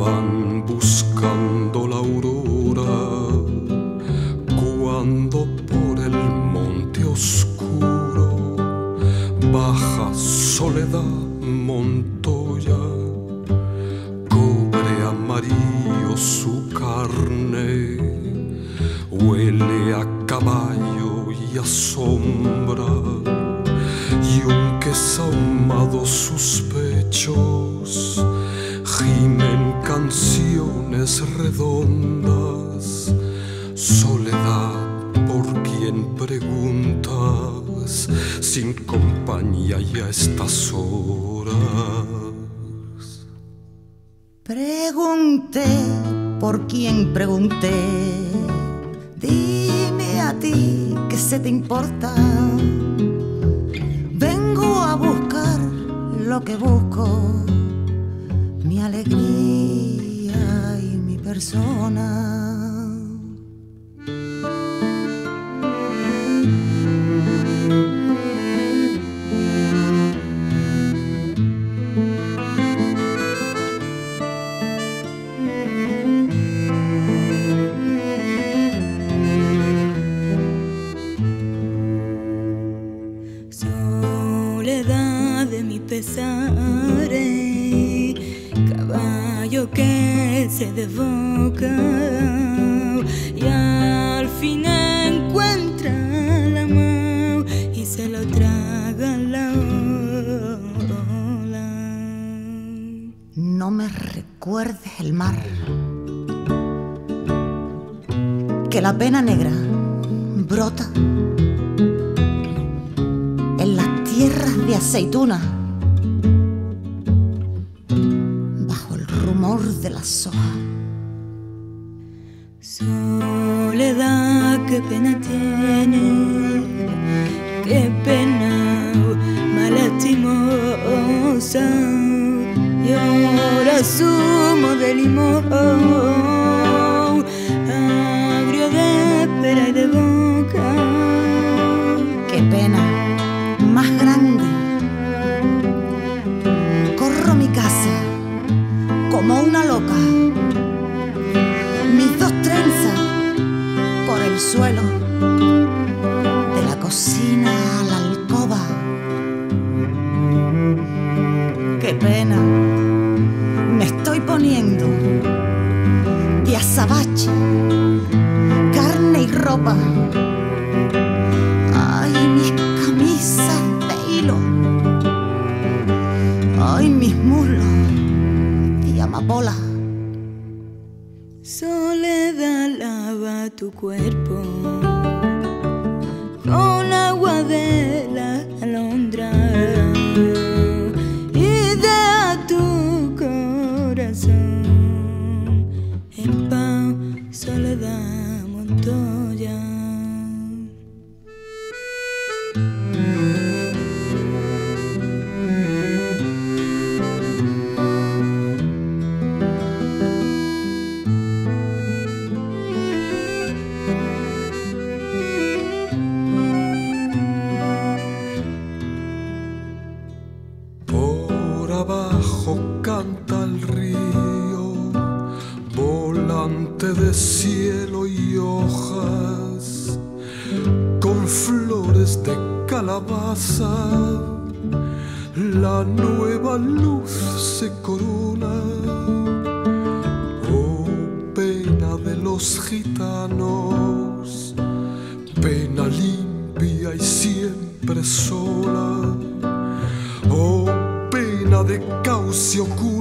van buscando la aurora cuando por el monte oscuro baja Soledad Montoya. Cobre amarillo su carne, huele a caballo y a sombra, yunques ahumados sus pechos gimen canciones redondas. Soledad, por quien preguntas, sin compañía y a estas horas. Pregunté por quien pregunté, dime a ti qué se te importa. Vengo a buscar lo que busco, mi alegría y mi persona. Soledad de mi pesares, caballo que se desboca y al fin encuentra la mano y se lo traga la ola. No me recuerdes el mar, que la pena negra brota en las tierras de aceituna, bajo el rumor de las sojas. Soledad, qué pena tiene, qué pena más lastimosa, y ahora zumo de limón, agrio de espera y de boca. Qué pena más grande. Corro mi casa como una loca, mis dos trenzas por el suelo, de la cocina a la alcoba. Qué pena me estoy poniendo de azabache, carne y ropa. Ay, mis camisas de hilo, ay, mis muslos de amapola. Soledad, lava tu cuerpo con agua de la alondra y deja tu corazón en paz. Soledad Montoya. Abajo canta el río, volante de cielo y hojas, con flores de calabaza, la nueva luz se corona. Oh, pena de los gitanos, pena limpia y siempre sola. Oh, pena de cauce oculto,